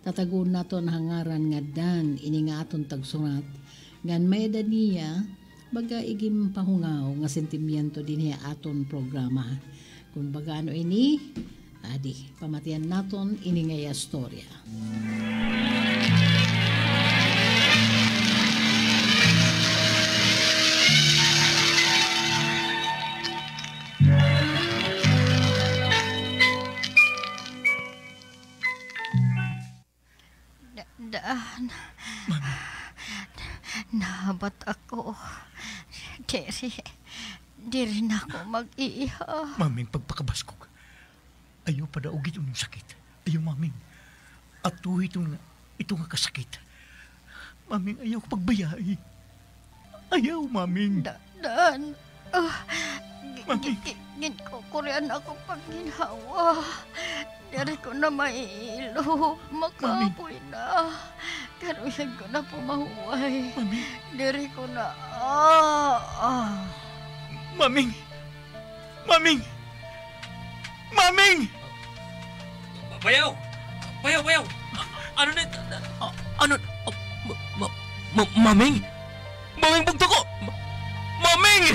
Tatagun naton hangaran nga dan ini nga aton tagsurat. Ngan may edad niya, baga igim pahungaw nga sentimiento din niya aton programa. Kung baga ano ini, adi, pamatian naton ini nga istorya. Nahabat ako. Diri na ako mag-iiha. Maming, pagpakabas ko. Ayaw pa daw itong sakit. Ayaw, maming. At ito nga kasakit. Maming, ayaw ko pagbayai. Ayaw, maming. Daan. Maming. Ginkukulian ako pag ginhawa. Diri ko na maiilo. Makapoy na. Karuyan ko na pumahuway. Maming. Diri ko na. Maming! Maming! Maming! Bayaw! Bayaw, bayaw! Ano na? Ano? Maming? Maming, bugto ko! Maming!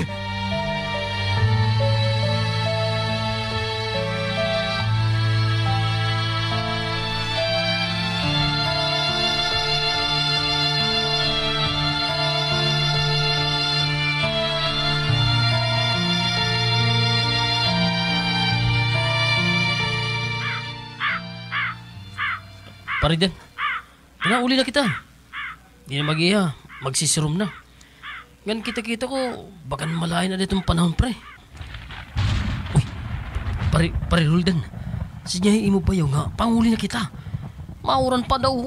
Paridan, uli na kita. Di na mag-iya, magsisirom na. Ngan kita-kita ko, bakan malayo na ditong panahon, pre. Uy, pare Roldan, sinyahin mo ba yung nga, panguli na kita. Mauran pa daw.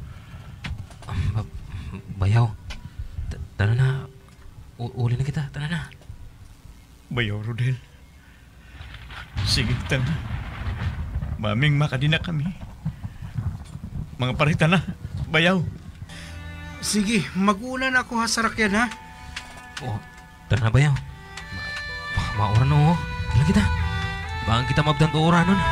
Bayaw, tara na, uli na kita, tara na. Bayaw, Rodel. Sige, tara. Maming, makadi na kami. Mga parita na, bayaw. Sige, mag-una na ako ha sa rakyan ha. Oh, tara na bayaw. Mauran na Wala kita. Baka kita mabdan to oran nun.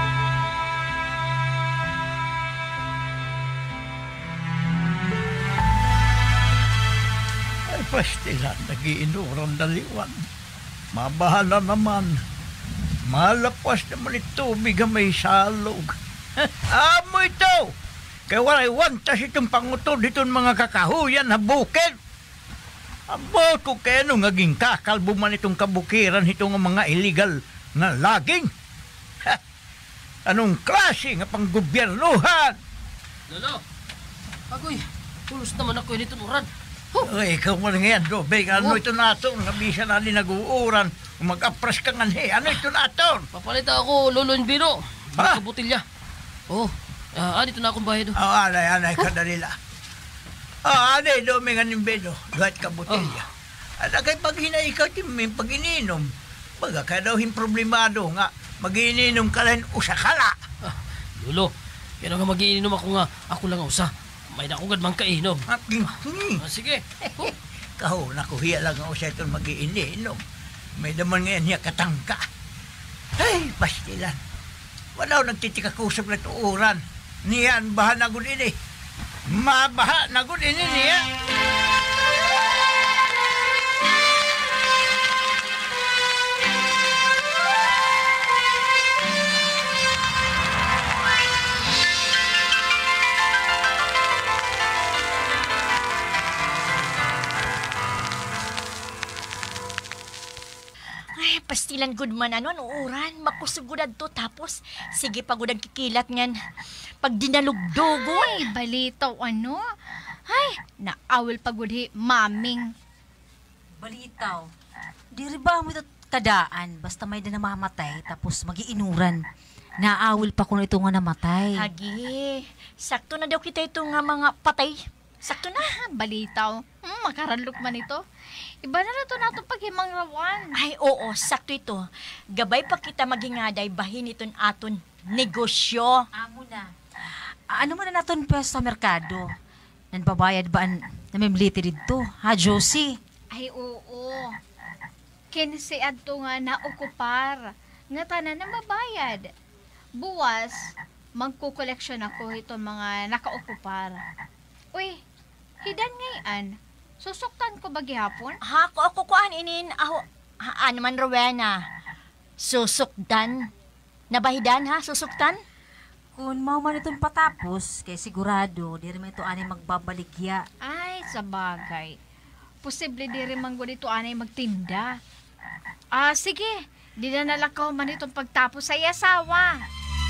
Ay, pastilan, nagiinuran daliwan. Mabahala naman. Malapas naman ito, biga may salog. Amo ito! Kaya wala'y wantas itong pangutod itong mga kakahuyan na bukid. Abo ko kaya nung naging kakalbo man itong kabukiran itong mga illegal na laging. Ha! Anong klase nga panggobyernuhan? Lolo, agoy, tulos naman ako nito nuran. Ay, ikaw mo nga yan, Dobeg. Ano ito naton? Nabisa na din nag-uuran. Mag-apras ka nga ano ito naton? Papalita ako, Lolo Biro. Ha? Butilya. Oh, dito na akong bahay do. Anay, kadalila. Anay, domingan yung bedo. Duhat ka botelya. At kay pag hinaikaw timing pag ininom, baga ka daw problemado nga, mag-ininom ka lang usakala. Lolo, kaya nga mag-iinom ako nga, ako lang usa. May nakugad mang kainom. Sige. Kahon, nakuhiya lang ako sa itong mag-iininom. May daman ngayon niya katangka. Ay, pastilan. Wala nagtitikakusap na tuuran. Niyan, baha na gud ini. Mabaha na gud ini niya. Ay, pastilan good man uran. Makusugudad to tapos sige pagudad kikilat ngan. Pag dinalugdogon. Ay, balitaw Ay, naawil pagudhi, maming. Balitaw. Diri ba mo ito kadaan basta may na namamatay tapos magiinuran. Naawil pa ko na ito nga namatay. Hagi, sakto na daw kita ito nga mga patay. Sakto na. Balitaw. Makaralok man ito. Iba na to nato paghimang rawan. Ay, oo, sakto ito. Gabay pa kita magingaday bahin iton aton negosyo. Amo na. Ano mo na naton pa sa merkado? Nanbabayad ba na memliti dito? Ha, Josie? Ay, oo. Kinsi adto nga naokupar. Nga tanan na mabayad. Buwas, magkukoleksyon ako itong mga nakaokupar. Uy, hidan ngayon. Susuktan ko ba gihapon? Ha, ako kuan inin, ano man Rowena? Susukdan? Nabahidan ha, susuktan? Kung mao man itong patapos, kay sigurado, di rin ito anay magbabaligya. Ay, sa bagay. Posible di rin man dito anay magtinda. Sige. Di na nalakaw man itong pagtapos sa asawa.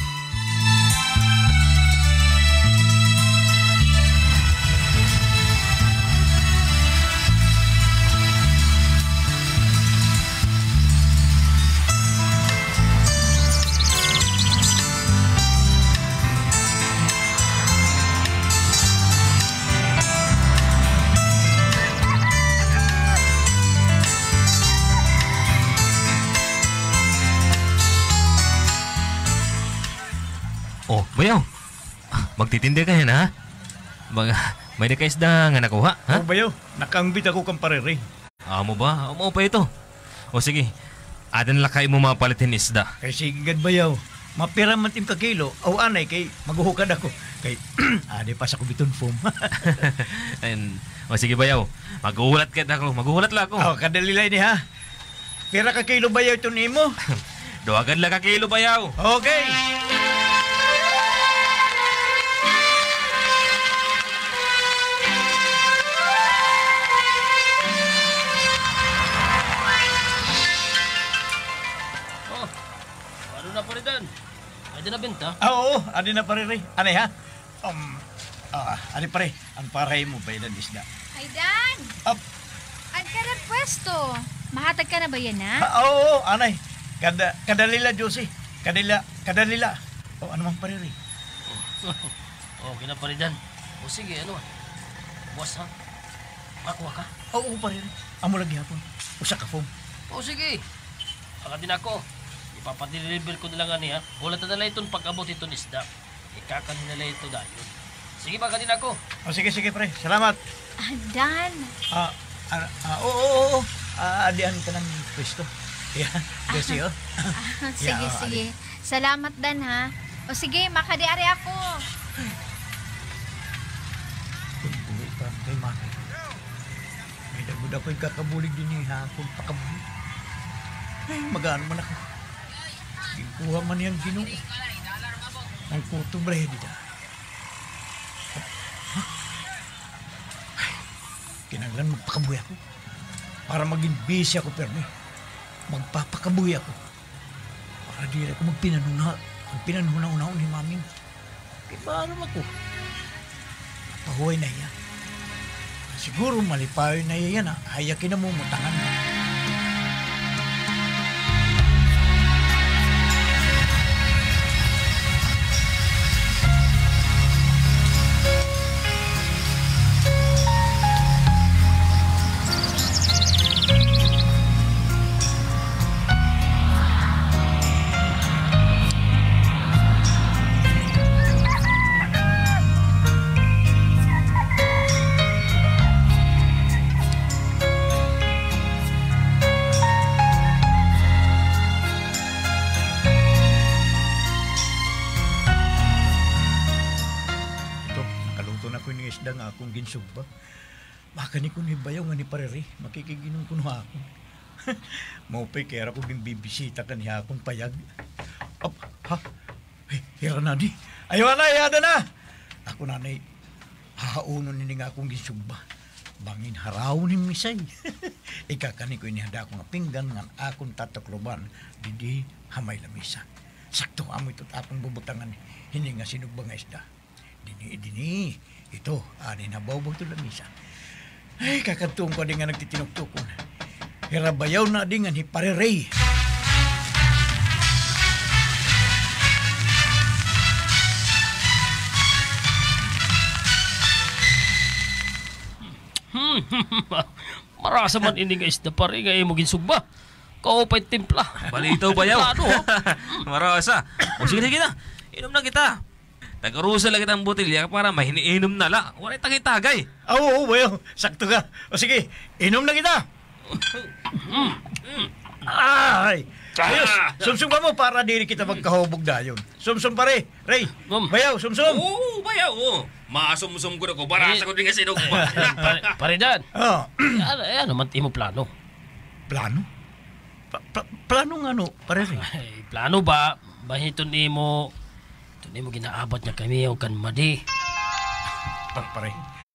Oh, bayaw. Magtitindi ka yan, ha? May nakaisda nga nakuha, ha? O bayaw, nakaangbit ako kang parere. Amo ba? Amo pa ito. O sige, adan lakay mo mapalitin isda. Kay sigad bayaw, mapira man tim ka kilo, aw anay kay maguhukad ako. Kay, ade pa sa kubiton foam. O sige bayaw, maghuhulat ka ako, maghuhulat lang ako. Kadalilay ni ha. Pira ka kilo bayaw ito nimo? Duwagan lang ka kilo bayaw. Okay. Ano na pa rin dan? Ay din na benta? Oo, adi na pare re. Anay ha? Adi pare, ang paray mo ba yan isda? Ay, Dan! Up. Ang karang pwesto. Mahatag ka na ba yan, ha? Oo, anay. Kadalila, Josie. Kadalila. O, ano mang pare re? Okay na pa rin dan. O sige, ano? Buwas ha? Makuha ka? Oo, pare re. Amo lagi hapon. Usa ka foam. O sige. Saka din ako. Ipapadeliver ko na lang ani ha. Wala na lang itong pag-abot itong isda. Ikakanin na lang ito dayon. Sige ba din ako? O, sige, pre. Salamat. Dan! Oo. Adihan ka ng pwesto. Yeah, Josie, oh. Sige. Salamat, Dan, ha? O sige, makadiari ako. Bulit pa kay Maki. May dagod ako yung kakabulig din ha. Kung pakabulig. Ay, mag-ano man ako. Ikuha man yung ginoo. Ang kuto ba dito? Kinanglan magpakabuhi ako. Para maging busy ako, perme. Magpapakabuhi ako. Para di ako magpinanuna-una ni Maming. Kaya paano ako? Napahuay na iya. Siguro malipayo na iya na. Hayakin na mo mutangan na. Isda nga akong ginsugba. Baka ni ko ni bayaw nga ni pareri. Makikiginom ko na ako. Maupay kaya ako bimbibisita ka niya akong payag. Hira na di. Ayaw na, yada na. Ako nanay, hahaunon nini nga akong ginsugba. Bangin haraw ni misay. Ikakani ko inihanda ako nga pinggan nga akong tatakloban. Didi hamay lamisa. Sakto amo ito't akong bubutangan. Hindi nga sinugba nga isda. Dini. Ito, ani na bawbang ito lamisa. Ay, kakatong ko din nga nagtitinuktukon. Hirabayaw na din nga ni Parerey. Marasa man ini nga isda pare nga imo ginsugba. Kaupay timpla. Balito bayaw. Marasa. O sige na. Inom na kita. Tagarusa lang kitang botelya para mahiniinom na la. Wala tagay-tagay. Oo, bayaw. Sakto ka. O sige, inom na kita. Ay, Ayos, sumsum ka mo para diri kita magkahubog dayon. Sumsum pare, Ray. Bayaw, sumsum. Oo, bayaw. Maasumsum ko na ko. Barasa ko din nga sinugma. Paridan. Oh. Ano man timo plano? Plano? Plano nga no, pare Ray. Ay, plano ba? Bahiton nimo ginaabot niya kami o kan madi. Pare.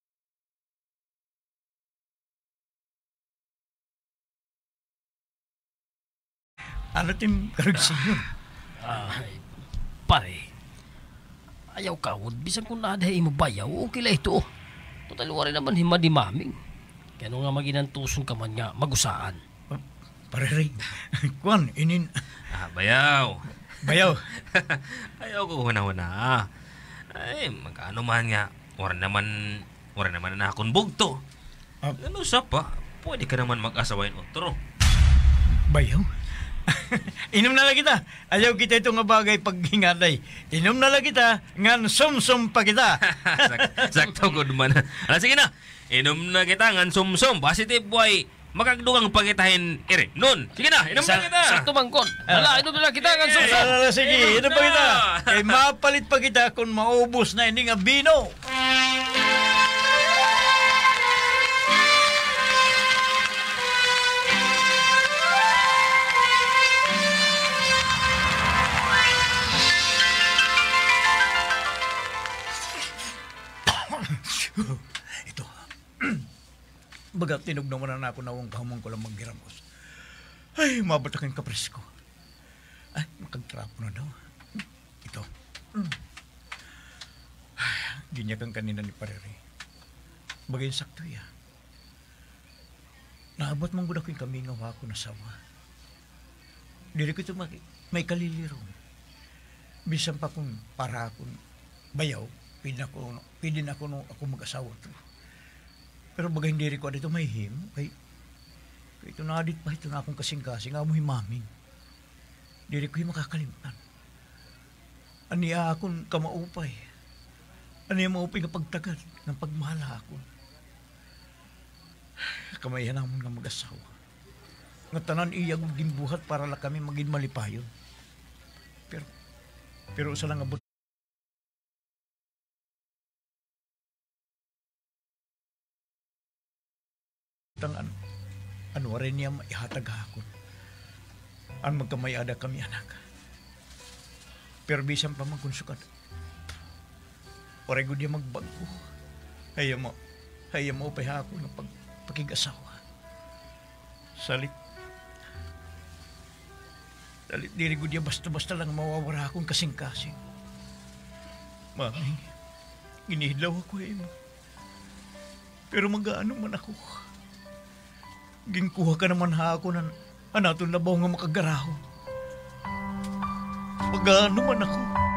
Ano tim karugsinyo? Ay, pare. Ayaw kawod, bisan kung nadahay mo bayaw, okay lang ito. Total rin naman hima di maming. Kaya nga maginantuson ka man nga, magusaan. Pare Ray, Kwan, inin... Bayaw. Bayaw. Ayaw ko huna-huna. Ay, magkano man nga. Wala naman na akong bugto. Ano sa pa? Pwede ka naman mag-asawain otro. Bayaw? Inom na lang kita. Ayaw kita ito nga bagay paghingatay. Inom na lang kita, ngan sumsum pa kita. Sakto, good man. Sige na. Inom na kita, ngan sumsum. Positive boy. Makagdugang pagkitahin ere. Nun. Sige na, inom na kita. Sakto mangkon. Wala, inom na kita ngan sumsum. Sige, inom pa kita. Kay mapalit pa kita kung maubos na ini nga bino. Ito. Baga tinugnaw mo na ako na akong kahamang ko lang maghiramos. Ay, mabatakin ka presko. Ay, makagtrapo na daw. Ito. Ay, ginyakan kanina ni Pareri. Bagay sakto ya. Naabot mong gudak yung kami nga wako na sawa. Dili ko ito may kalilirong. Bisan pa kung para akong bayaw, pwede na ako nung ako mag-asawa to. Pero bagay hindi ko dito may him, kay ito na adit pa ito na akong kasing-kasing, nga mo himaming. Dili ko yung makakalimutan. Aniya akong kamaupay. Aniya maupay nga pagtagad ng pagmahala ako. Kamayan namon nga mag-asawa. Nga tanan iyag gimbuhat para lang kami maging malipayon. Pero sa lang abot ano rin niya maihatag hakon. Ang magkamayada kami anak. Pero bisan pa magkunsukan. Orego dia magbago. Hayam mo upay hakon ng pagkigasawa. Salit diri ko dia basta-basta lang mawawara akong kasing-kasing. Mami, ginihidlaw ako mo. Pero magaano man ako. Gingkuha ka naman ha ako ng anaton labaw nga makagaraho. Magaano man ako.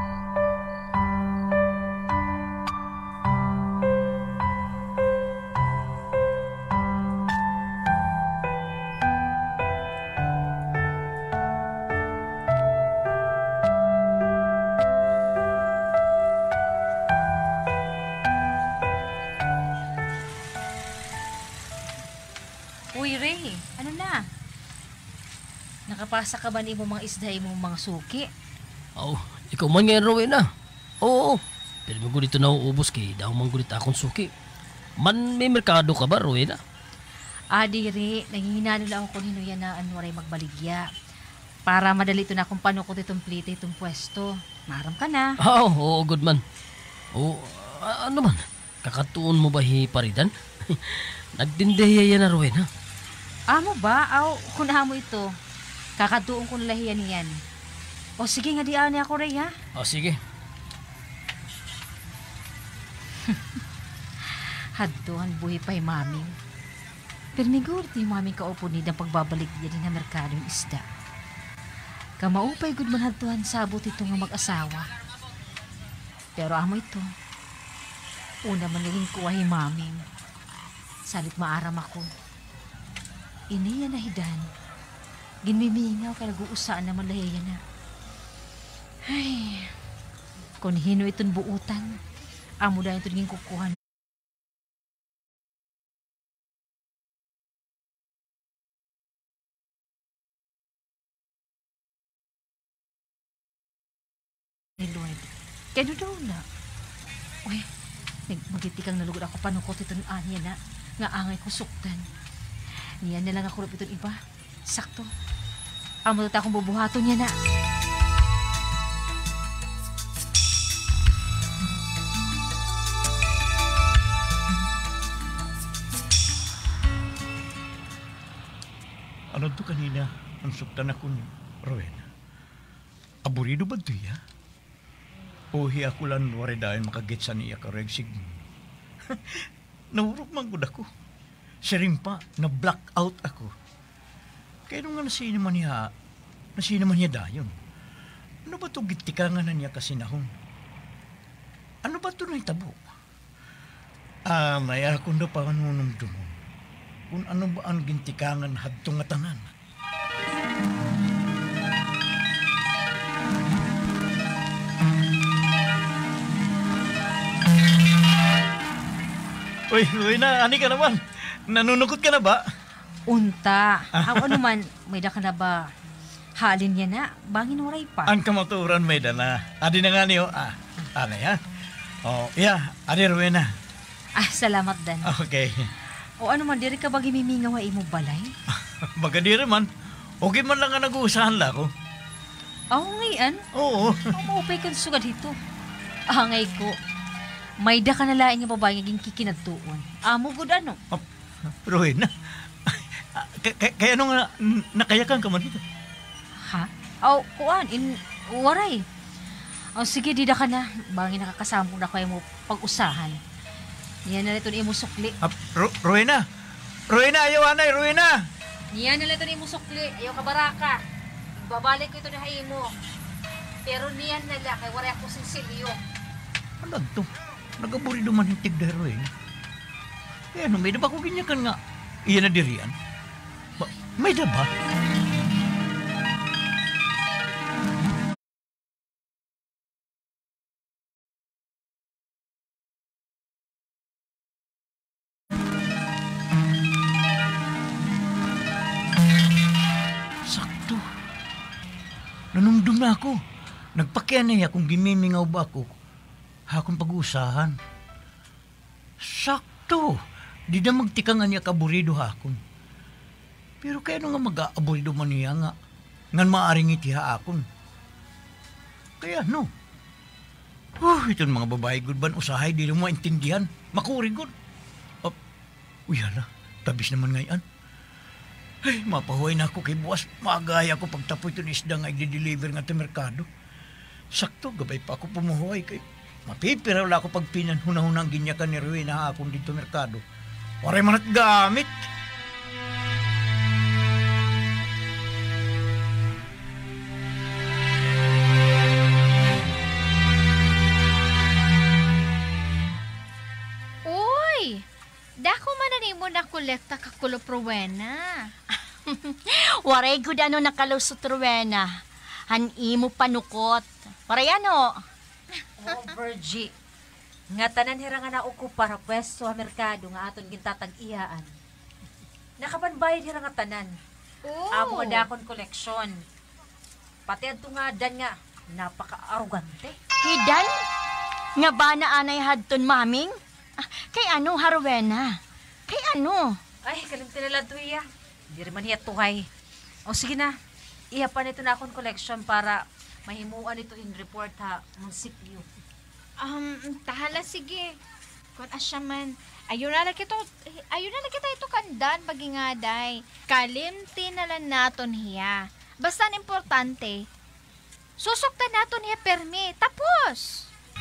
Uy, Ray, ano na? Nakapasa ka ba ni mo mga isday mo mga suki? Ikaw man ngayon rawin na. Oo. Pero mo dito na uubos kay daw man gulit akong suki. Man may merkado ka ba rawin na? Diri, nangihinalo lang ako nino yan na ano ray magbaligya. Para madali ito na kung paano ko itong plite itong pwesto. Maram ka na. Oo, good man. Ano man? Kakatuon mo ba Paridan? Nagdindehiya na rawin ha? Amo ba? Kunahan mo ito. Kakatuon ko lahiyan niyan. O sige nga diyan niya ako, Ray, ha? Sige. Haddohan buhay pa'y maming. Pero nigur ti maming kaupo ni ng pagbabalik niya din na merkado yung isda. Kamaupay gud man haddohan sabot ito nga mag-asawa. Pero amo ito. Una man naging kuwahi maming. Salit maaram ako. Iniya na hidan. Ginmimingaw kaya nag-uusaan naman lahiya na. Ay, kung hino itong buutan, amo dahil ito naging kukuhan. Kaya daw na. Uy, magitikang nalugod ako panukot ito ng anya na. Nga angay ko suktan. Niyan na lang ako ito iba. Sakto. Amo na akong bubuhaton niya na. Ano to kanina? Ang suktan ako ni Rowena. Aburido ba ito ya? Uhi ako lang wari dahil makagit sa niya karegsig. Naurok man gud ako. Siring pa, na-blackout ako. Kaya nung nga nasinaman niya dayon. Ano ba ito gitikangan na niya kasi nahon? Ano ba ito na itabo? May akong na pa nunong dumon. Kung ano ba ang gintikangan hadtong nga tanan. Uy na, ani ka naman. Nanunukot ka na ba? Unta. Ang ano man, may da ka na ba? Halin niya na, bangin oray pa. Ang kamaturan may dala. Adi na nga niyo. Anay ha? Adi Rowena. Salamat dan. Okay. O ano man, diri ka ba gimimingaw ay mo balay? Baga di rin man. Okay man lang nga nag-uusahan la ko. Ngayon? Oo. Maupay ka sugad dito. Ngay ko. May da ka na laing nga babae nga kikinadtuon. Amo gud ano? Rowena. Kaya ano nga nakayakan ka man dito? Ha? Kuan, waray. Sige, di da ka na. Bangin nakakasambong na kayo mo pag-usahan. Niyan na ito ni imo sukli. Rowena! Rowena, ayaw anay, Rowena! Niyan na ito ni imo sukli. Ayaw ka baraka. Babalik ko ito ni Haimo. Pero niyan na lang, kay wari ako sinsilyo. Ano ito? Nagaburido man hintig dahil, Rowena. Kaya ano, may da ba ko ganyakan nga? Iyan na dirian? May da ba? Nanumdum na ako. Nagpakyan na kung gimimingaw ba ako. Hakong pag-uusahan. Sakto. Di na magtikangan niya kaburido hakon. Pero kaya nga mag-aaburido man niya nga. Ngan maaring iti haakon. Kaya no. Itong mga babae good ban usahay di mo maintindihan. Makuri good. Hala. Tabis naman ngayon. Ay, mapahuay na ako kay buwas. Magaya ako pagtapoy ito ni isda nga i-deliver nga ito merkado. Sakto, gabay pa ako pumuhuay kay mapipiraw la ako pag pinanhunahunang ginyakan ni Rowena akong dito merkado. Waray man at gamit. Uy! Dako man na mo na kolekta kakulo Rowena. Waray gud ano nakalusot Rowena. Imo panukot. Waray ano? Virgie. Nga tanan hira nga nauko para pwesto sa merkado nga aton gintatag-iyaan. Nakabanbayad hira nga tanan. Amo nga dakon koleksyon. Pati adto nga dan nga napaka-arugante. Hidan? Nga ba na anay hadton maming? Kay ano, Rowena? Kay ano? Ay, kalimti na lang ito iya. Hindi rin man iya tuhay. Sige na, iya pa nito na akong collection para mahimuan ito in report ha, munisipyo. Tahala sige. Kung asya man, ayun na lang kita ito kandan, bagingaday. Kalimti na lang naton hiya. Basta importante, susuktan naton hiya permi. Tapos!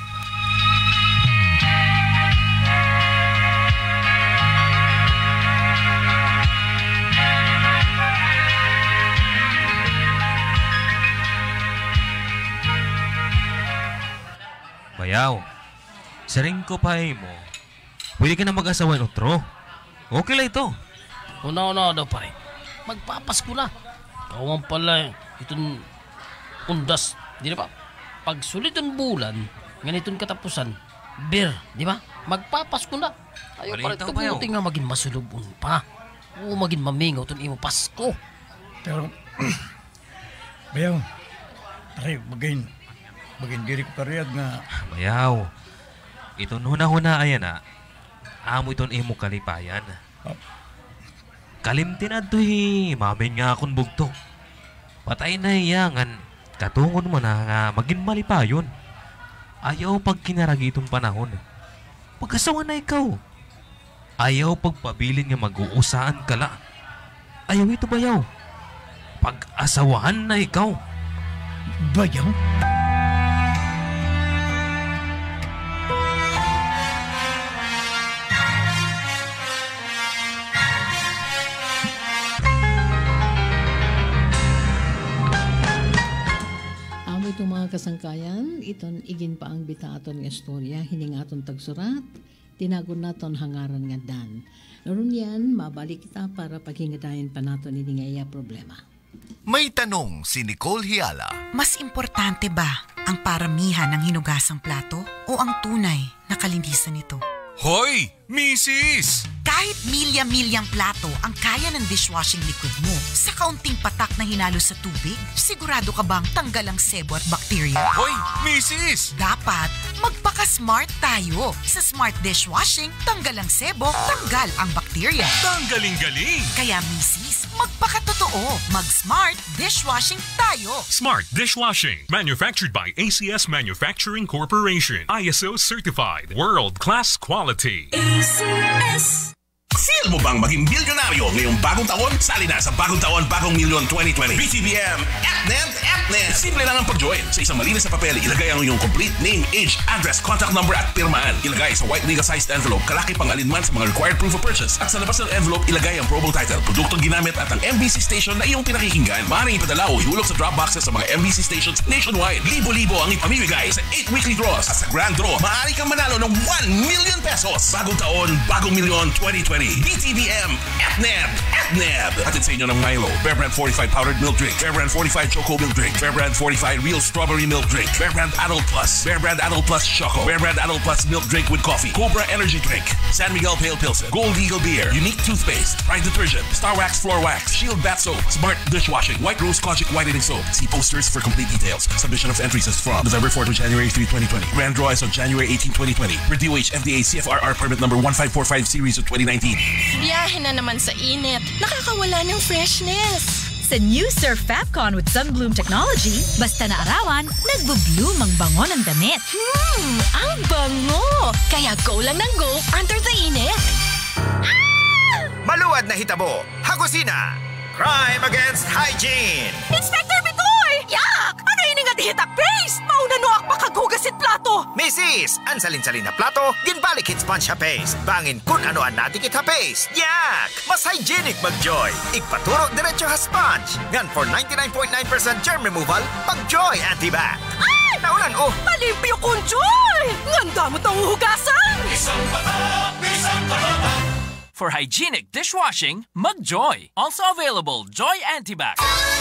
Bayaw, saring ko pa mo. Pwede ka na mag-asawa ng otro. Okay lang ito. Una-una daw pare. Magpapasko na. Kawan pala itong undas. Di na ba? Pag sulit ang bulan, ganitong katapusan, beer, di ba? Magpapasko na. Ayaw pare, kabuti nga maging masulubon pa. Oo, maging mamingaw itong imo Pasko. Pero, Bayaw, pare, bagayin, Bagin diri ko kariyag nga. Bayaw. Ito huna-huna ayan amo iton imo kalipayan. Kalimtin adtoy mamin nga akong bugto. Patay na iyangan katungon mo na nga maging malipayon. Ayaw pag kinaragi itong panahon. Pag-asawa na ikaw. Ayaw pagpabilin nga mag-uusaan ka la. Ayaw ito bayaw. Pag-asawahan na ikaw. Bayaw? Itong mga kasangkayan, iton igin pa ang bita aton nga istorya, hining aton tagsurat, tinagon naton hangaran nga dan. Naroon yan, mabalik kita para paghingadayan pa naton ini nga iya problema. May tanong si Nicole Hiala. Mas importante ba ang paramihan ng hinugasang plato o ang tunay na kalinisan nito? Hoy, Mrs. Kahit milya-milyang plato ang kaya ng dishwashing liquid mo, sa kaunting patak na hinalo sa tubig, sigurado ka bang tanggal ang sebo at bakterya? Hoy, Mrs. Dapat magpaka-smart tayo. Sa smart dishwashing, tanggal ang sebo, tanggal ang bakterya. Tanggaling-galing. Kaya Mrs., magpakatotoo. Mag-smart dishwashing tayo. Smart Dishwashing. Manufactured by ACS Manufacturing Corporation. ISO certified. World-class quality. ACS. Feel mo bang maging milyonaryo ngayong bagong taon? Sali na sa bagong taon, bagong milyon 2020. BTBM, EPNET. Simple lang ang pag-join. Sa isang malinis na papel, ilagay ang iyong complete name, age, address, contact number at pirmaan. Ilagay sa white legal-sized envelope, kalaki pang alinman sa mga required proof of purchase. At sa labas ng envelope, ilagay ang promo title, produktong ginamit at ang MBC station na iyong pinakikinggan. Maaaring ipadala o ihulog sa drop boxes sa mga MBC stations nationwide. Libo-libo ang ipamimigay sa 8 weekly draws. At sa grand draw, maaari kang manalo ng 1 million pesos. Bagong taon, bagong milyon 2020. BTBM, EPNET. Hatid sa inyo ng Milo, Bear Brand 45 Powdered Milk Drink, Bear Brand 45 Choco Milk Drink, Bear Brand 45 Real Strawberry Milk Drink, Bear Brand Adult Plus, Bear Brand Adult Plus Choco, Bear Brand Adult Plus Milk Drink with Coffee, Cobra Energy Drink, San Miguel Pale Pilsen, Gold Eagle Beer, Unique Toothpaste, Pride Detergent, Star Wax Floor Wax, Shield Bath Soap, Smart Dishwashing, White Rose Kojic Whitening Soap. See posters for complete details. Submission of entries is from November 4 to January 3, 2020. Grand draw is on January 18, 2020. Per DOH FDA CFRR permit number 1545 series of 2019. Biyahe na naman sa init. Nakakawala ng freshness. Sa new Surf Fabcon with Sunbloom Technology, basta na arawan, nagbo-bloom ang bango ng damit. Ang bango! Kaya go lang ng go under the init. Maluwad na hitabo, Hagusina, crime against hygiene. Inspector Bitoy! Yak! Ano ini nga dihitak paste? Mauna no ak makaghugasit plato. Mrs., ang salin-salin na plato, ginbalik hit sponge ha paste. Bangin kun ano ang natikit ha paste. Yak! Mas hygienic mag-Joy. Igpaturo diretso ha sponge. Ngan for 99.9% germ removal, pag-Joy Antibac. Ay! Naulan Malimpyo kun Joy! Nganda mo tang hugasan! Isang patak! For hygienic dishwashing, mag-Joy. Also available, Joy Antibac.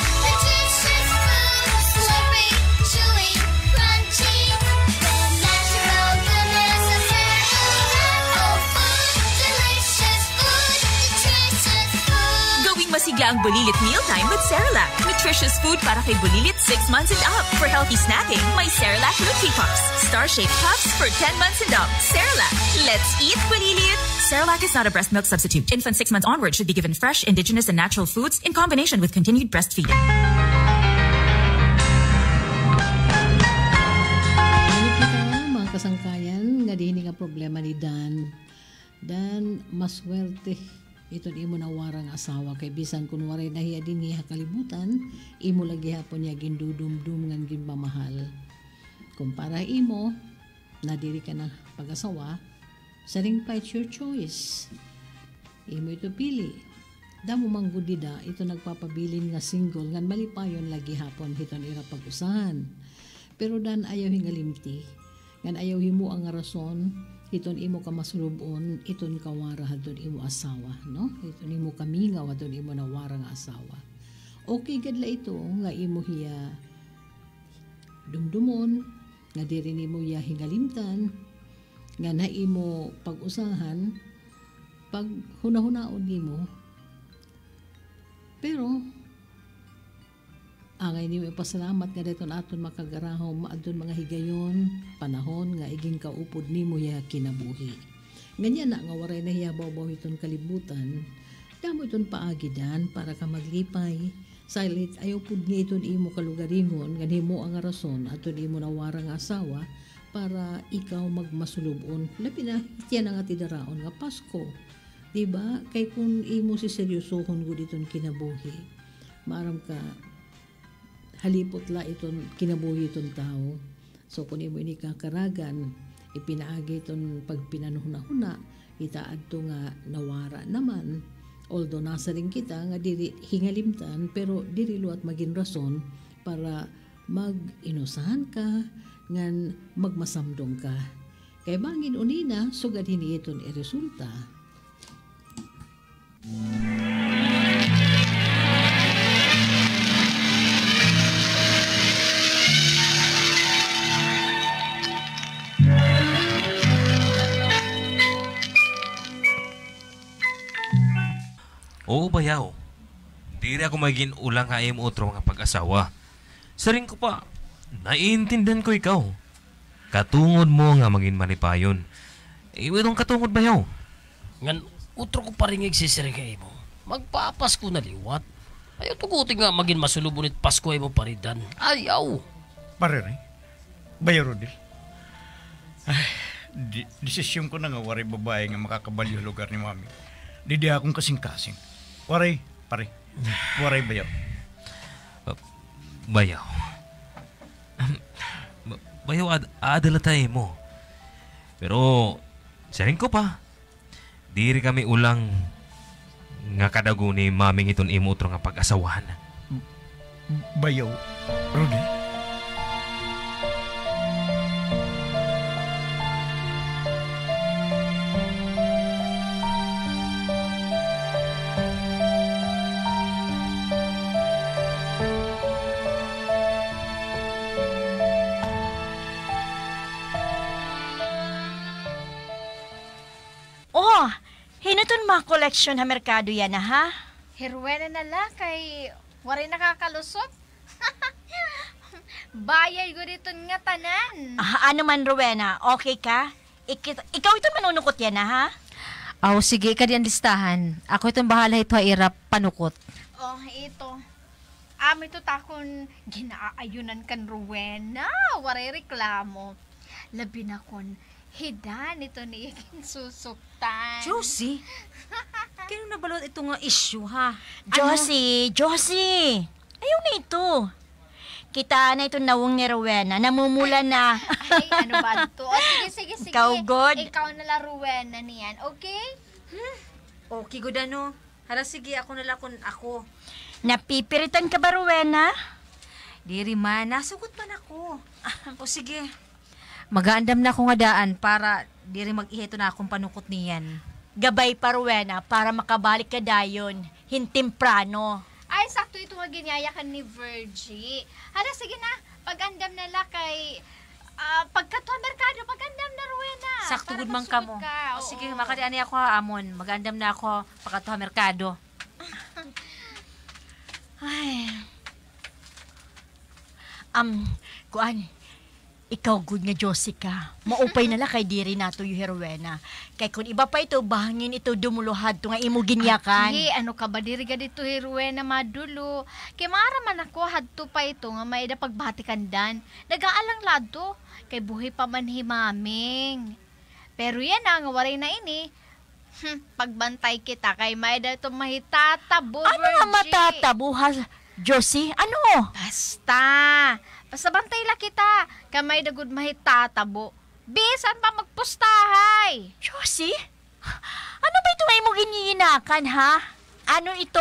Masigla ang Bulilit Mealtime with Cerelac. Nutritious food para kay Bulilit 6 months and up. For healthy snacking, may Cerelac Nutri Puffs. Star-shaped puffs for 10 months and up. Cerelac. Let's eat Bulilit! Cerelac is not a breast milk substitute. Infants 6 months onward should be given fresh, indigenous, and natural foods in combination with continued breastfeeding. Mga kasangkayan, nga din nga problema ni Dan. Dan, maswerte iton imo na warang asawa kay bisan kun waray nahiya din niya kalibutan imo lagi hapon niya gindudumdum ngan ginpamahal kumpara imo nadiri ka na pag-asawa saring pa it's your choice imo ito pili damo manggudida ito nagpapabilin nga single ngan malipayon lagi hapon hiton ira pag-usahan pero Dan ayaw hingalimti ngan ayaw himo ang rason iton imo ka masulubon, iton kawara hadon imo asawa, no? Iton imo kamingaw hadon imo nawara nga asawa. Okay gadla ito nga imo hiya dumdumon, nga diri nimo hiya hingalimtan, nga na imo pag-usahan, pag huna-hunaon nimo. Pero Angay niyo ipasalamat nga dito aton makagarahom maadton mga higayon, panahon nga iging kaupod nimo ya kinabuhi. Ganyan na nga waray na hiyabaw-baw iton kalibutan, damo iton paagidan para ka maglipay. Salit ayaw pud nga iton imo kalugaringon, ganhimo ang rason aton imo nawara nga asawa para ikaw magmasulubon. Labi na itiyan nga tidaraon nga Pasko. Diba? Kay kung imo si seryosohon gud iton kinabuhi, maaram ka halipot la iton kinabuhi iton tao. So kung imo ini kakaragan, ipinaagi iton pagpinanuhuna-huna, itaad to nga nawara naman. Although nasa rin kita nga diri hingalimtan, pero diri luat maging rason para mag-inusahan ka, ngan magmasamdong ka. Kay bangin unina, sugad hini iton iresulta. Oo, bayaw. Diri ako maging ulang nga imo otro nga pag-asawa. Saring ko pa, naiintindihan ko ikaw. Katungod mo nga maging malipayon. Iwitong katungod bayaw. Ngan, utro ko pa rin nagsisiring kay mo. Magpapasko na liwat. Ayaw tugutin nga maging masulubunit Pasko ay mo paridan. Ayaw. Parere, bayaw Rodel. Ay, desisyon ko na nga waray babae nga makakabaliw lugar ni mami. Di akong kasing-kasing. Waray, pare. Waray bayaw. Bayaw. Bayaw, adala tayo mo. Pero, saring ko pa. Diri kami ulang nga kadago ni maming iton imo utro nga pag-asawahan. Bayaw, Rodel. Hinuton mga koleksyon ha merkado yan ha? Hirwena na la kay waray nakakalusot. Bayay ko dito nga tanan. Ano man Rowena, okay ka? Ikaw ito manunukot yan ha? Aw, sige ka diyan listahan. Ako itong bahala ito irap panukot. Oh, ito. Ito takon ginaayunan kan Rowena. Waray reklamo. Labi na kon hidan ito ni iking susuktan. Josie? Kaya nabalot ito nga issue, ha? Josie! Ayaw na ito. Kita na ito nawang ni Rowena. Namumula na. Ay, ano ba ito? O, sige. Ikaw, God. Ikaw nala Rowena niyan, okay? Okay, good ano. Hala, sige, ako nala kun ako. Napipiritan ka ba, Rowena? Diri man, nasugot man ako. O, sige. Magaandam na akong adaan para di rin mag-iheto na akong panukot niyan. Gabay pa, Rowena, para makabalik ka dayon. Hintimprano. Ay, sakto ito nga ginyayakan ni Virgie. Hala, sige na. Pag-andam na la kay... pagkatuwa merkado, pag-andam na, Rowena. Sakto good man ka mo. O, sige, makadiani ako ha, Amon. Mag-andam na ako pagkatuwa merkado. Ay. Kuan, ikaw good nga Josica. Maupay nala kay diri nato yung Rowena. Kay kung iba pa ito, bahangin ito dumuluhad to nga imo ginyakan. Ay, ano ka ba diri ka dito Rowena madulo. Kay maraman ako hadto pa ito nga may da pagbatikan dan. Nagaalang lado kay buhi pa man himaming. Pero yan nga waray na ini. Pagbantay kita kay may da ito mahitatabo. Ano nga matatabo ha, Josie? Ano? Basta bantay la kita. Kamay dagod mahitatabo. Bisan pa magpustahay. Josie? Ano ba ito ay mo giniyinakan, ha? Ano ito?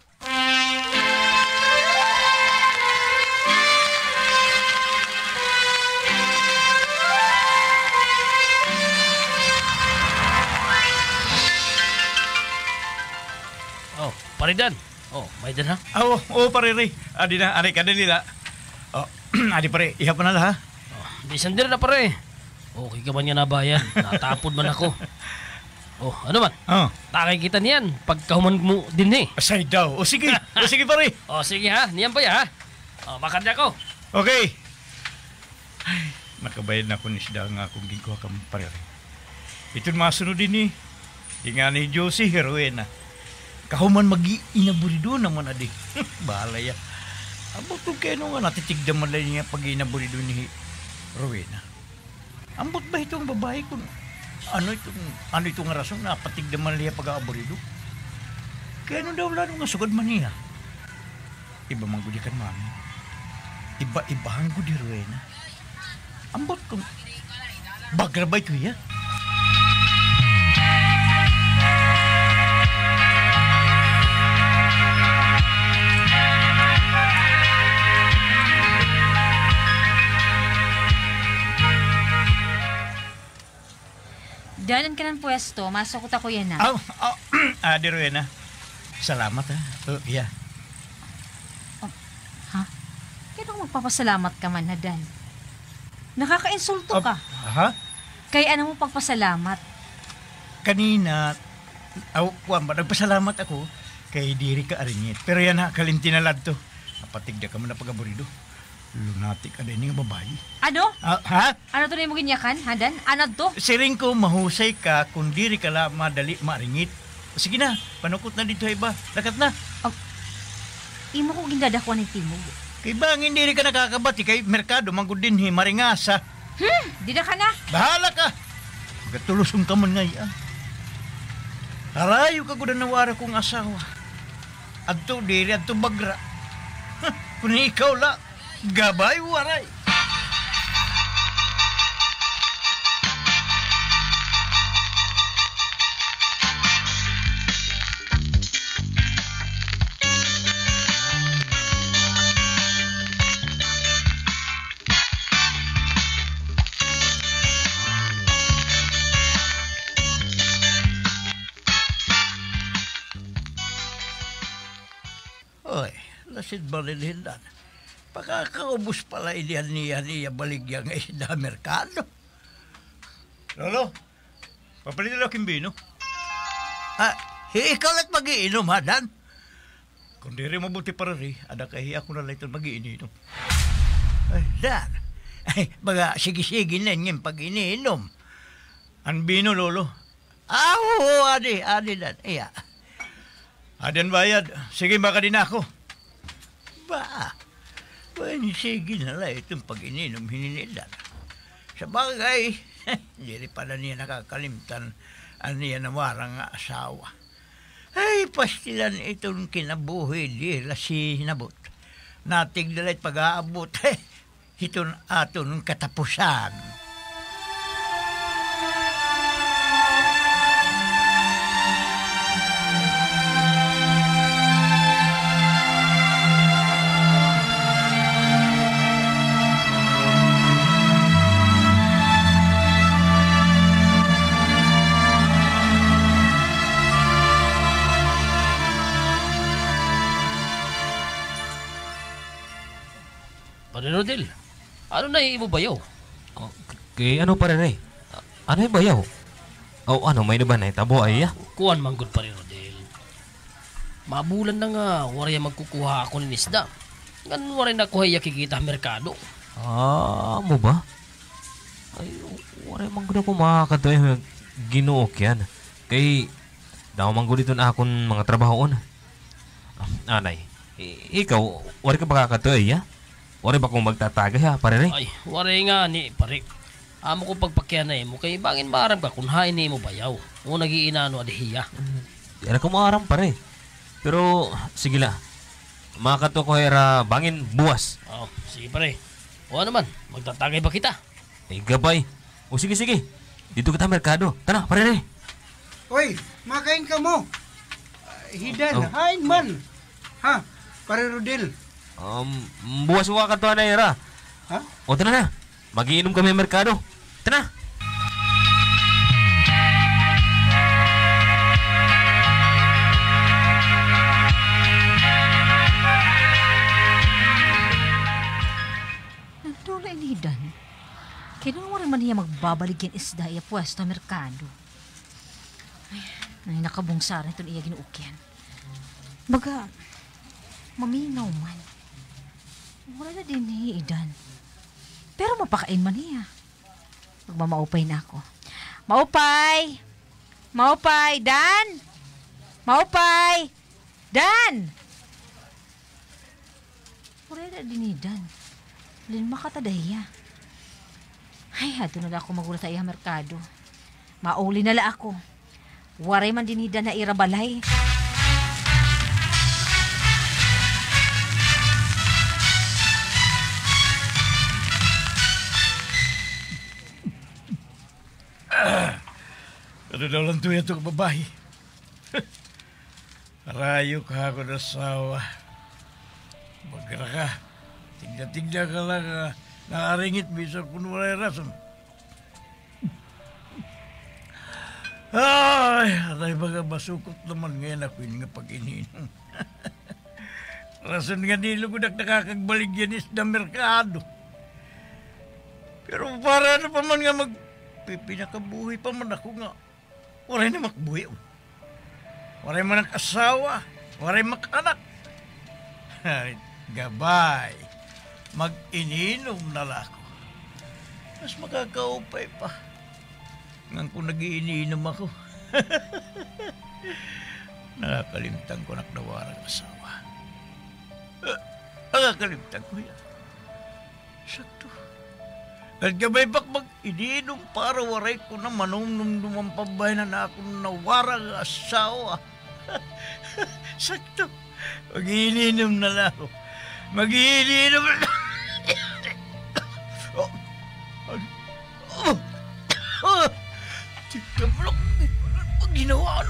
Oh, paridan. Oh, may dan ha? Oo, parere. Adi na, aray ka na nila. Oh, adi pare, ihap na ha? Oh, di sandir na pare. Okay ka man nga nabayan. Natapod man ako. Oh, ano man? Oh. Takay kita niyan. Pagkahuman mo din eh. Asay daw. O sige. O sige pare. O sige ha. Niyan pa ya ha. Makan niya ko. Okay. Ay, nakabayad na ko ni isda nga akong ginkuha kang parere. Ito'y masunod din nga ni Josie Heroena. Kahuman mag-inaburido naman adi. Bahala ya. Ambot kung kayo nga natitigda man lang niya pag-inaburido ni Rowena. Ambot ba itong babae kung ano itong rason na patigda man niya pag-aaburido? Kaya ano daw lalo nga sugod man niya? Iba man gudikan mami. Iba-ibang gudi Rowena. Ambot kung bagra ba ito ya? Danan ka ng pwesto, masukot ako yan na. Adi Rowena. Salamat ha. Yeah. Ha? Kaya kung magpapasalamat ka man na Dan? Nakaka-insulto ka. Ha? Kaya ano mo pagpasalamat? Kanina, nagpasalamat ako kay diri ka aringit. Pero yan ha, kalintinalad to. Napatigda ka man na pag-aburido. Lunatic ka din nga babae. Ano? Ha? Ano to na yung ginyakan, ha Dan? Ano to? Siring ko mahusay ka kung diri ka la madali maringit. Sige na, panukot na dito iba. Lakat na. Imo ko gindadakuan ng timog. Kay bangin diri ka nakakabati kay merkado manggod din maringasa. Di na ka na. Bahala ka. Gatulusun ka man ngayon. Harayo ka ko na nawara kong asawa. Adto diri, adto bagra. Kung ikaw la, gabay waray. Oy, lasid balilhindan. Pakakaubos pala ilihan niya baligyan ng isda merkado. Lolo, papalitin ako kimbino. Ikaw lang mag-iinom, ha, Dan? Kung di rin mabuti para rin, ada kahiya ko na lang ito mag-iinom. Ay, Dan. Ay, baga, sige-sige na yung pag-iniinom. Ang bino, Lolo. Oo, adi, Dan. Iya. Adan bayad. Sige, baka din ako. Ba? Sige na lang itong pag-ininom hininilan. Sa bagay, hindi pala niya nakakalimtan ang niya nawarang asawa. Ay, pastilan itong kinabuhi di lasi nabot. Natigdalit pag-aabot, itong aton katapusan. Rodel, ano na imo bayaw? Kay ano pa rin ano yung bayaw? Ano, may na ba na itabo ay Kuhan manggod pa rin, Rodel. Mabulan na nga, waray magkukuha ako ng isda. Ngan waray na kuhay kikita merkado. Mo ba? Ay, waray manggod ako makakatoy ginuok yan. Kay, daw manggod ito na akong mga trabahoon. Anay, ikaw, waray ka ba kakatoy, Wari ba kung magtatagay ha, pare rin? Ay, wari nga ni, pare. Amo ko pagpakyanay mo, kay bangin maram ka kung hain ni mo bayaw. O nagiinano adihiya. Di na ko maaram, pare. Pero, sige la. Makato ko era bangin buwas. Sige pare. O ano man, magtatagay ba kita? Gabay. O sige. Dito kita merkado. Tana, pare rin. Oy, makain ka mo. Hidan, hain man. Ha, pare Rodel. Buwas mo ka na era. Ha? O tana na. Magiinom kami merkado. Tana. Nagdola inidan. Kailan mo rin man niya magbabalik yung isda iya pwesto merkado. Ay, nakabungsaran ito iya ginuukyan. Baga, maminaw man. Mura na din ni Idan. Pero mapakain man niya. Magmamaupay na ako. Maupay! Maupay! Dan! Maupay! Dan! Mura na din ni Dan. Lin makatadahiya. Ay, hato na ako magulat sa iya merkado. Mauli na la ako. Waray man din ni Dan na irabalay. Ano daw lang tuya itong babae? Rayo ka ako na sawa. Magra ka. Tigna-tigna ka lang nakaringit bisa kung wala rason. Ay, aray baga masukot naman ngayon ako yung pag-ininom. Rason nga nilo ko nakakagbaligyan is na merkado. Pero para na pa man nga pinakabuhay pa man ako nga. Waray na makbuhay. Waray man ang asawa. Waray makanak. Gabay. Mag-ininom na lang ako. Mas makakaupay pa. Ngang kung nag-iininom ako. Nakakalimtan ko nakdawarang asawa. Nakakalimtan ko yan. Sakto. At gabay bak mag-ininom para waray ko na manumnum pabay na akong nawarang asawa. Sakto. Mag-iininom na lang ako. Mag-iininom na lang. Tignan mo lang ang ginawa ano.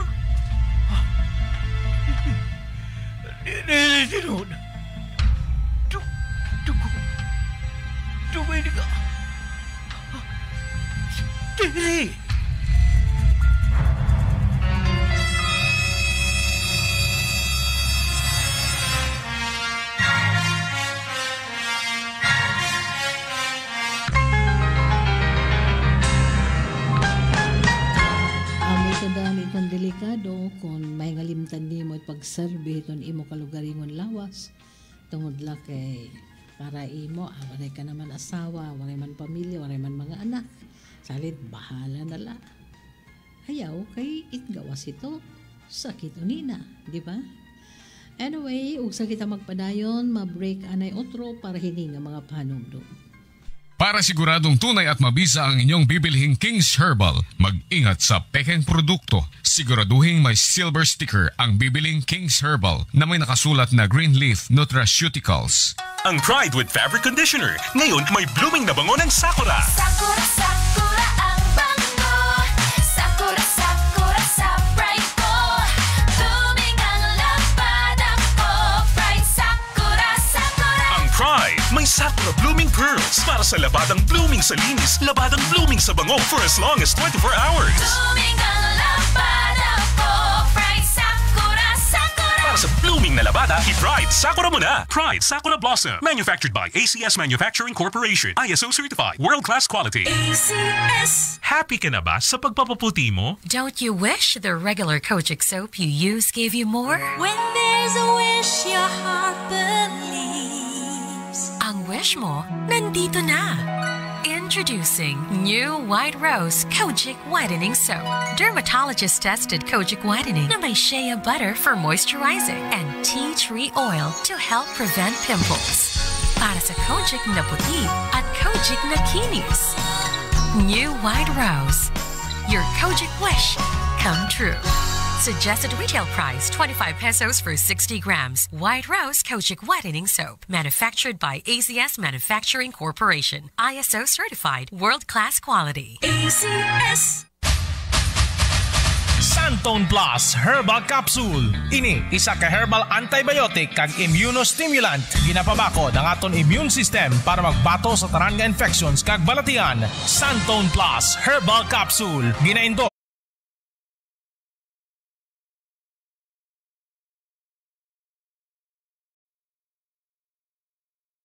Tinod. Dugo ini ka. Tiri. Kadami itong delikado kung may ngalimtan di mo at pagserbi itong imo kalugaringon lawas tungod la kay para imo waray ka naman asawa, waray man pamilya, waray man mga anak salit bahala na la hayaw kay itgawas ito sakit unina, di ba? Anyway, ugsa kita magpadayon ma-break anay otro para hininga mga panumdum. Para siguradong tunay at mabisa ang inyong bibilhing King's Herbal, mag-ingat sa pekeng produkto. Siguraduhin may silver sticker ang bibiling King's Herbal na may nakasulat na Green Leaf Nutraceuticals. Ang Pride with Fabric Conditioner. Ngayon may blooming na bango ng Sakura. Sakura, Sakura ang bango. Sakura, Sakura sa Pride ko. Blooming ang labada ko. Pride, Sakura, Sakura. Ang Pride may Sakura Blooming Pearls para sa labadang blooming sa linis, labadang blooming sa bango for as long as 24 hours. Blooming ang labada ko. Pride, Sakura, Sakura. Para sa blooming na labada, i-Pride Sakura mo na. Pride Sakura Blossom. Manufactured by ACS Manufacturing Corporation. ISO certified. World-class quality. ACS. Happy ka na ba sa pagpapaputi mo? Don't you wish the regular Kojic soap you use gave you more? When there's a wish, your heart believes. Ang wish mo, nandito na. Introducing new White Rose Kojic Whitening Soap. Dermatologist-tested Kojic Whitening na may shea butter for moisturizing and tea tree oil to help prevent pimples. Para sa Kojic na puti at Kojic na kinis. New White Rose. Your Kojic wish come true. Suggested retail price 25 pesos for 60 grams. White Rose Kojic Whitening Soap. Manufactured by ACS Manufacturing Corporation. ISO certified. World-class quality. ACS. Santone Plus Herbal Capsule. Ini isa ka herbal antibiotic kag immunostimulant. Ginapabakod ang aton immune system para magbato sa tanan nga infections kag balatian. Santone Plus Herbal Capsule. Ginaindo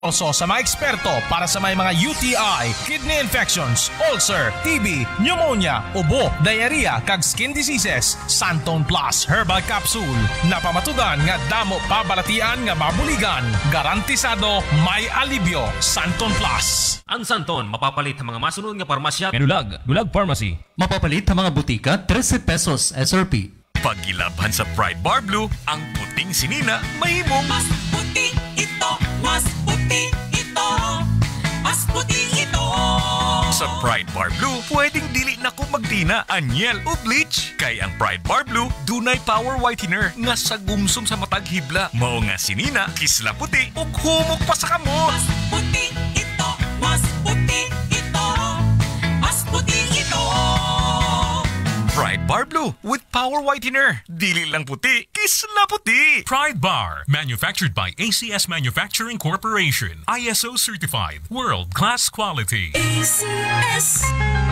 Also sa mga eksperto para sa may mga UTI, kidney infections, ulcer, TB, pneumonia, ubo, diarrhea, kag skin diseases. Santon Plus Herbal Capsule. Napamatudan nga damo pabalatian nga mabuligan. Garantisado may alibyo. Santon Plus. Ang Santon, mapapalit ang mga masunod nga parmasya. Dulag Pharmacy. Mapapalit ang mga butika, 13 pesos SRP. Pagilabhan sa Pride Bar Blue, ang puting sinina mahimong Mas puti ito, mas puti ito, mas puti ito. Sa Pride Bar Blue, pwedeng dili na ko magtina, anyel o bleach. Kay ang Pride Bar Blue, dunay power whitener nga sa gumsum sa matag hibla. Mao nga sinina, kisla puti, ug humok pa sa kamot. Mas puti ito, mas puti ito, mas puti ito. Pride Bar Blue with power whitener. Dili lang puti, kisla puti. Pride Bar, manufactured by ACS Manufacturing Corporation. ISO certified, world-class quality. ACS.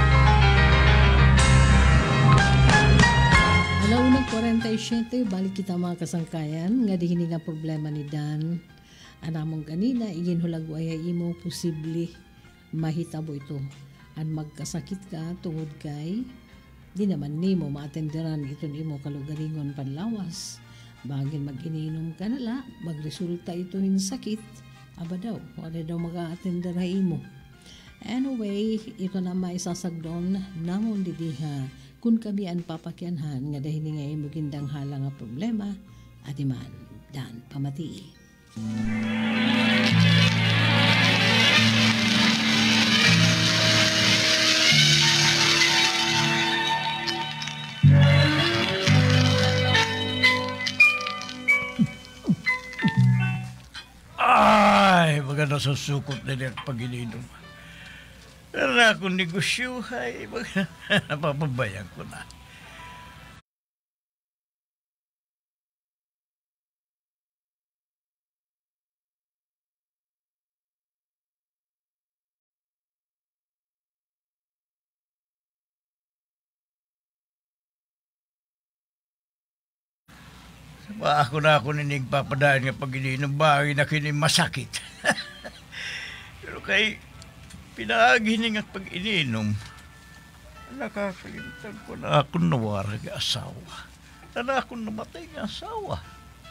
Alaunang 47, balik kita mga kasangkayan, nga dihin nga problema ni Dan. Anamong kanina, iginhulagwaya imo posible mahitabo ito. An magkasakit ka tungod kay di naman nimo maatenderan iton imo kalugaringon panlawas. Bagin mag-ininom ka nala, magresulta ito hin sakit, aba daw, wala daw mag-aatendera imo. Anyway, ito na maisasagdon namon didiha kung kami ang papakyanhan nga dahil nga imo gindang hala nga problema at iman Dan pamati. Ay, baga nasusukot na niya pag-ininom. Pero na akong negosyo, ay, baga napapabayang ko na. Ako na ako ninigpapadaan nga pag-ininom bagay na kini masakit. Pero kay pinaghining at pag-ininom, nakakalimutan ko na ako nawara ng asawa. Na ako namatay ng asawa.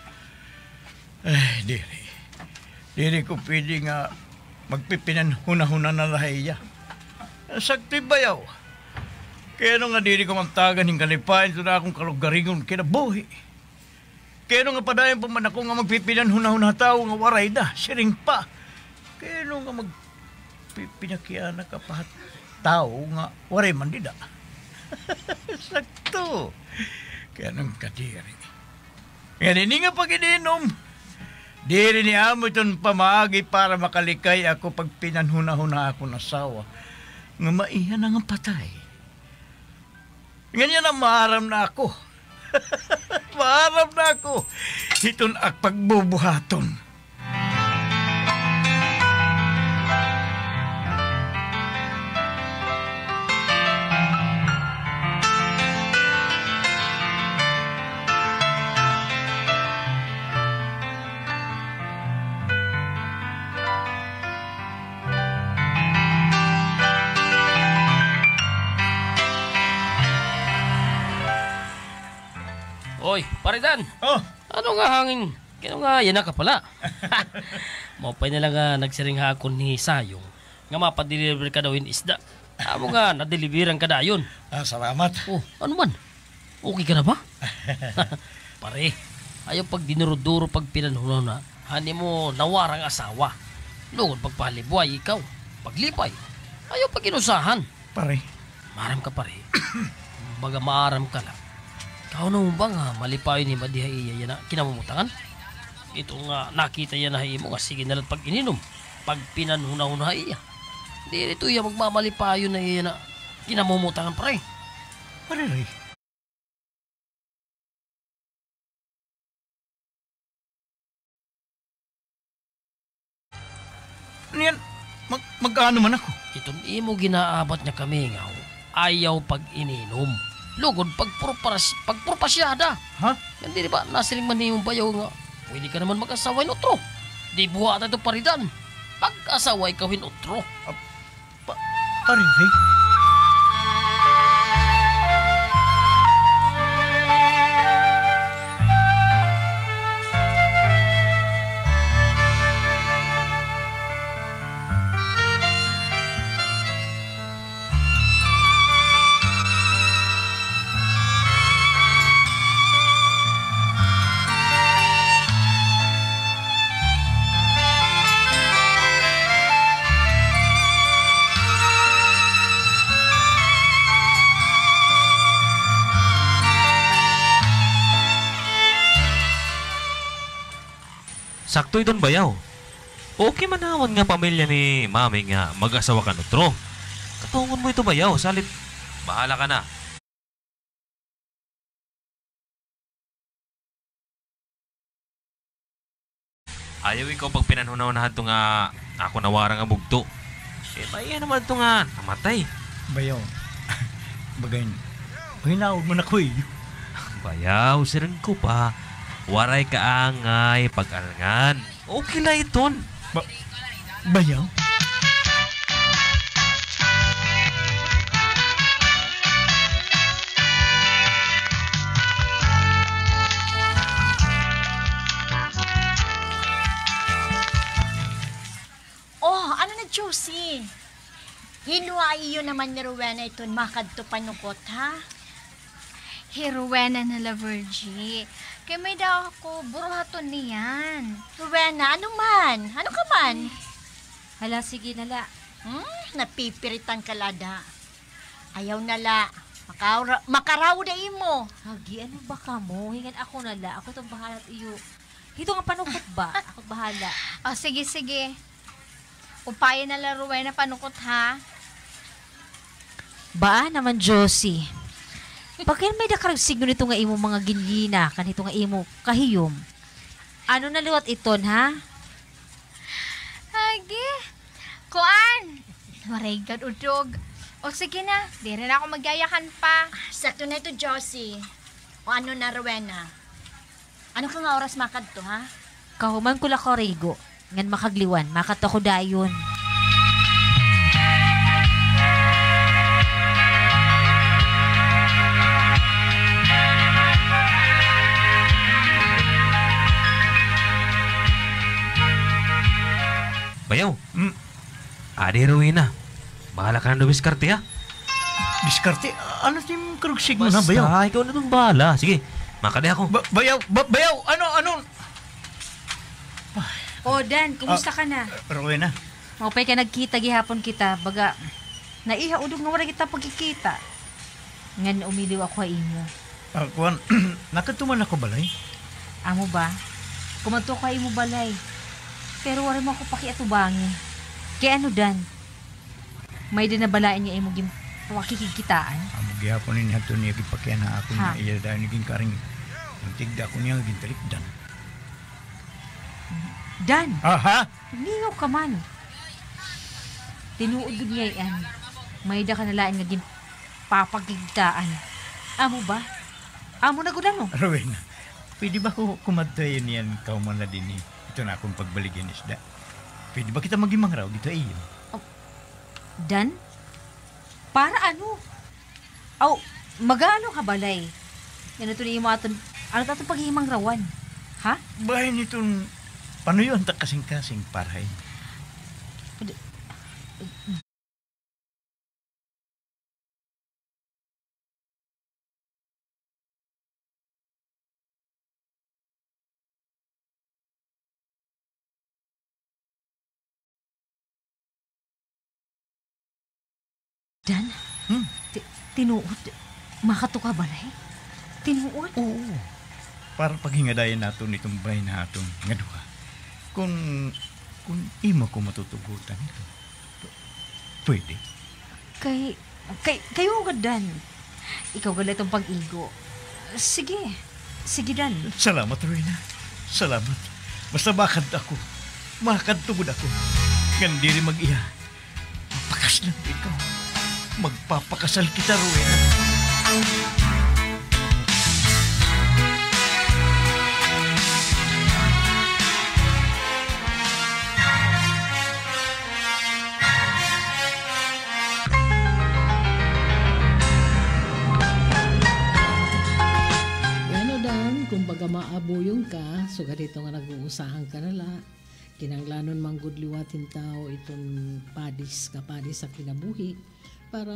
Ay, diri ko pwede nga magpipinanhuna-huna na lahiya. Sakti bayaw. Kaya nung nga diri ko mantagan ng kalipain, ito na akong kalugaringon kinabuhi. Kaya nung nga padayan pa man ako nga magpipinanhuna-huna tao nga waray da, siring pa. Kaya nung nga magpipinakiana ka pa tao nga waray man di da. Sakto. Kaya nung kadiri. Kaya hindi nga pag-ininom. Diri ni amo itong pamagi para makalikay ako pag pinanhuna-huna ako na sawa. Nga maihan na nga patay. Ganyan ang maharam na ako. Maharam na ako. Iton ak pagbubuhaton. Oy, paridan. Oh. Ano nga hangin? Kano nga yan ka pala. Mapay na lang nagsiring hakon ni Sayong. Nga mapadeliver ka daw in isda. Amo nga, nadeliveran ka dayon. Salamat. Oh, ano man? Okay ka na ba? Pare, ayaw pag dinuruduro pag pinanhunaw na, hani mo nawarang asawa. Lugod pagpalibuay ikaw. Paglipay, ayaw pag inusahan. Pare. Maram ka pare. Baga maaram ka lang. Kau na mo ba nga malipayo ni Madiha iya yan na kinamumutangan? Ito nga nakita yan na mo nga sige nalang pag ininom. Pag pinanhuna-huna iya. Di ito iya magmamalipayo na iya na kinamumutangan pare. Pare rin. Niyan, mag-ano man ako? Itong imo ginaabat niya kami nga ayaw pag ininom. Lugod pagpurpasyada. Ha? Hindi ba nasiling man yung bayaw nga. Pwede ka naman mag-asawa in otro. Di buha na ito paridan. pag-asawa ikaw hinutro. Pariri? Sakto iton bayaw. Okay manawan nga pamilya ni mami nga mag-asawa ka nutro. Katungon mo ito bayaw, salit bahala ka na. Ayaw ikaw pag pinanhunaw-nahan ito nga ako nawara nga bugto. Maya naman ito nga namatay. Bayaw, bagayin, hinawag mo na ko eh. Bayaw, sirin ko pa. Waray kaangay pag-alangan. Okay lang iton. Bayaw? Oh, ano na, Josie? Hinuay yun naman ni Rowena iton makadto panukot, ha? Rowena na la Virgie. Kaya may daw ako, buruhaton niyan. Rowena, ano man? Ano ka man? Hala, sige nala. Napipiritan ka lada. Ayaw nala. Makaraw da imo. Hagi, ano ba ka mo? Hingan ako nala. Ako itong bahala at iyo. Dito nga panukot ba? Ako bahala. O, sige. Upaya na la Rowena panukot, ha? Ba naman, Josie? Bakit may dakarag signo nito nga imo mga ginina, kanito nga imo kahiyom? Ano na liwat iton, ha? Hagi, kuan. Waray gad udog. O sige na, di rin ako magyayakan pa. Sakto na ito, Josie. O ano na, Rowena? Ano ka nga oras makadto, ha? Kahuman ko la ko, Rigo. Ngan makagliwan, makato ko dayon. Bayaw. Adi Rowena. Bahala ka na diskarte ha. Diskarte? Ano yung karugsig mo na, Bayaw? Basta, ikaw na itong bahala. Sige, makadi ako. Bayaw, ano? O, Dan, kumusta ka na? Rowena. Maupay ka nagkita gihapon kita. Baga, naiha udog nga wala kita pagkikita. Ngan umiliw ako imo. Kuan, nakatuman ako balay. Amo ba? Kumanto ka imo balay. Pero wala mo ako pakiatubangi. Kaya ano, Dan? May dinabalain niya imo gim pakikikitaan. Amo gihapon ni hato niya gipakyan na ako niya iya dahil naging karing tigda ko niya naging talikdan. Dan! Aha! Lingaw ka man. Tinuod niya yan. May da ka nalain nga gim papakikitaan. Amo ba? Amo na gudan mo? Rowena, pwede ba ko kumadtayin niyan kauman na din eh? Ito na akong pagbaligyan isda. Pwede ba kita magimang raw dito iyo? Dan? Para ano? Aw, magano ka balay? Yan ito ni aton, ano itong paghihimang rawan? Ha? Bahay nitong, paano yun ta kasing-kasing parahay? Dan? Tinuod? Makato ka balay? Tinuod? Oo. Para paghingadayan nato nitong bahay na atong nga duha. Kung imo ko matutugutan ito, pwede. Kayo agad, Dan. Ikaw gala itong pag-igo. Sige, Dan. Salamat, Rowena. Salamat. Basta bakad ako. Makad tugod ako. Gandiri mag-iya. Pakas lang ikaw. Magpapakasal kita, Rowena. kumbaga maabuyong ka, so ganito nga nag-uusahan ka nala, kinanglanon manggudliwatin tao itong padis sa kinabuhi para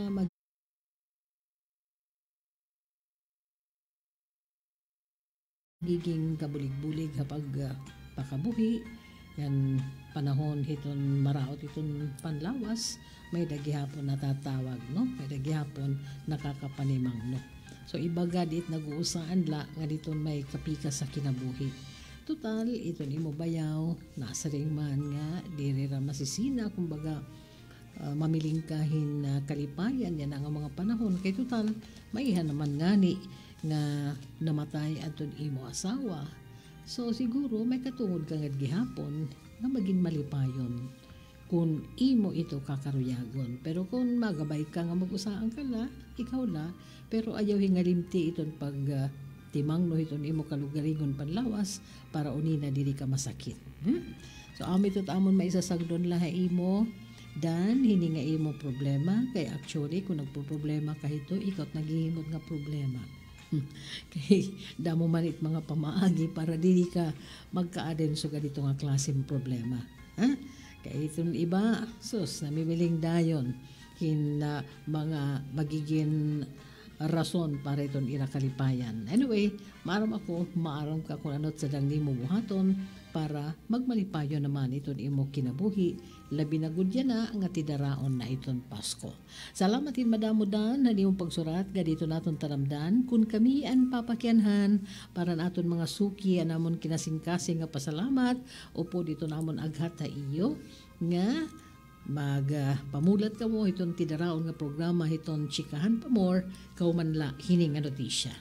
magiging kabulig-bulig kapag pakabuhi yan panahon hiton maraot iton panlawas may dagihapon natatawag no, may dagihapon nakakapanimang no. So ibaga dit nag-uusaan la nga dito may kapika sa kinabuhi. Total ito ni mo bayaw nasa ring man nga diri ra masisina kumbaga mamilingkahin kalipayan yan ang mga panahon kay total maihan naman ngani nga namatay adton imo asawa. So siguro may katungod ka nga gihapon nga maging malipayon kung imo ito kakaruyagon. Pero kung magabay ka nga mag-usaan ka la, ikaw la, pero ayaw hingalimti iton pag timang no iton imo kalugaringon panlawas para unina diri ka masakit. So amit ito amon maisasagdon la imo dan hininga imo problema kay actually kung nagpo-problema ka ito ikaw naghihimot nga problema. Kay damo man it mga pamaagi para dili ka magkaaden so ganito nga klaseng problema. Kay itong iba sus namibiling dayon hin mga magiging rason para itong irakalipayan. Anyway, maaram ka kung ano't sadang nimo buhaton para magmalipayo naman itong imo kinabuhi labi na gudya na nga tidaraon na itong Pasko. Salamatin madamudan na niyong pagsurat gadito naton taramdan kun kami an papakyanhan para naton mga suki anamon kinasingkasing nga pasalamat upo dito namon aghat ta iyo nga pamulat ka mo itong tidaraon nga programa itong Chikahan pa more kaumanla hining nga notisya.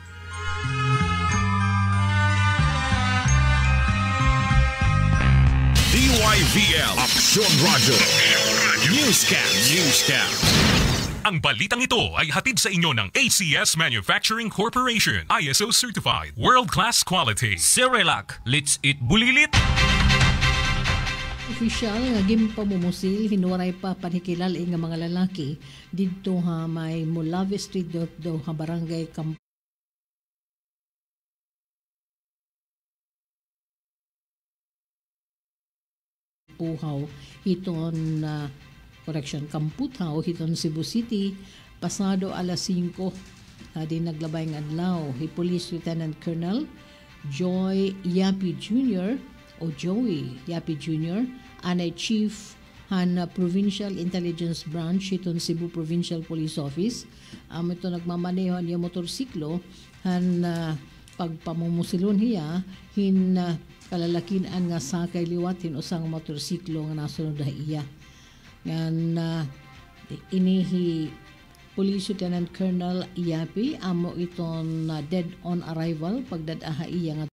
DYVL Aksyon Radyo Newscast. Ang balitang ito ay hatid sa inyo ng ACS Manufacturing Corporation, ISO Certified, World-Class Quality. Cerelac, let's eat bulilit! Official nga gimpamumusil hinuray pa panikilal nga mga lalaki didto ha may Molave Street do ha barangay Puhaw hiton Kamputhaw hiton Cebu City pasado alas 5 din naglabay ng adlaw hi Police Lieutenant Colonel Joy Yapi Jr. o Joey Yapi Jr. anay Chief han Provincial Intelligence Branch hiton Cebu Provincial Police Office ito nagmamaneho niya motorsiklo han pagpamumusilon hiya hin kalalakinan nga sakay liwatin usang motorsiklo nga nasunod iya ngan inihi Police Lieutenant Colonel Yapi amo iton dead on arrival pagdadaha iya nga